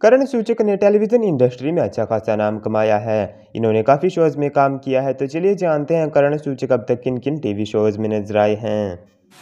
करण सूचक ने television industry में अच्छा खासा नाम कमाया है। इन्होंने काफ़ी शोज में काम किया है। तो चलिए जानते हैं करण सूचक अब तक किन किन टीवी शोज में नजर आए हैं।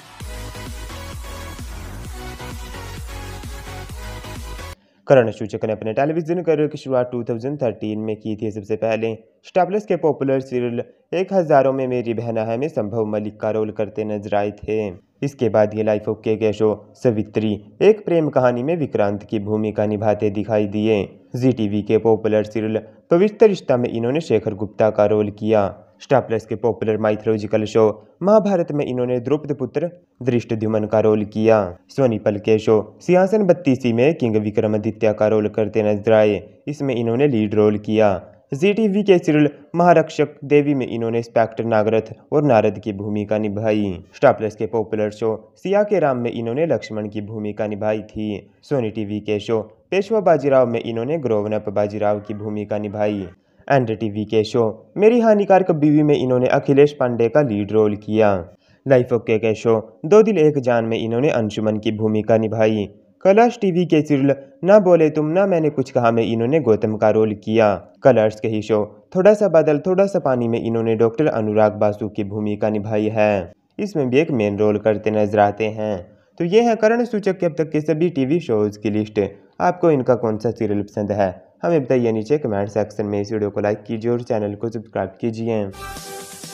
करण सूचक ने अपने टेलीविजन करियर की शुरुआत 2013 में की थी। सबसे पहले स्टार प्लस के पॉपुलर सीरियल एक हज़ारों में मेरी बहना है में संभव मलिक का रोल करते नजर आए थे। इसके बाद ये लाइफ ऑफ के शो सवित्री एक प्रेम कहानी में विक्रांत की भूमिका निभाते दिखाई दिए। जी टीवी के पॉपुलर सीरियल पवित्र रिश्ता में इन्होंने शेखर गुप्ता का रोल किया। स्टार प्लस के पॉपुलर माइथोलॉजिकल शो महाभारत में इन्होंने द्रौपदी पुत्र धृष्टद्युम्न का रोल किया। सोनी पल के शो सिंहासन 32 में किंग विक्रमादित्य का रोल करते नजर आए। इसमें इन्होंने लीड रोल किया। जी टीवी के सीरियल महारक्षक देवी में इन्होंने इंस्पेक्टर नागरथ और नारद की भूमिका निभाई। स्टार प्लस के पॉपुलर शो सिया के राम में इन्होंने लक्ष्मण की भूमिका निभाई थी। सोनी टीवी के शो पेशवा बाजीराव में इन्होंने ग्रोवन अप बाजीराव की भूमिका निभाई। एंड टीवी के शो मेरी हानिकारक बीवी में इन्होंने अखिलेश पांडे का लीड रोल किया। लाइफ ऑफ के शो दो दिल एक जान में इन्होंने अंशुमन की भूमिका निभाई। कलर्स टीवी के सीरियल ना बोले तुम ना मैंने कुछ कहा में इन्होंने गौतम का रोल किया। कलर्स के ही शो थोड़ा सा बादल थोड़ा सा पानी में इन्होंने डॉक्टर अनुराग बासु की भूमिका निभाई है। इसमें भी एक मेन रोल करते नजर आते हैं। तो ये है करण सूचक के अब तक के सभी टीवी शोज की लिस्ट। आपको इनका कौन सा सीरियल पसंद है हमें बताइए नीचे कमेंट सेक्शन में। इस वीडियो को लाइक कीजिए और चैनल को सब्सक्राइब कीजिए।